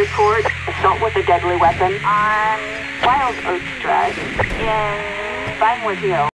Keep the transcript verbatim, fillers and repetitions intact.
report assault with a deadly weapon on Wild Oats Drive in Vinewood Hill.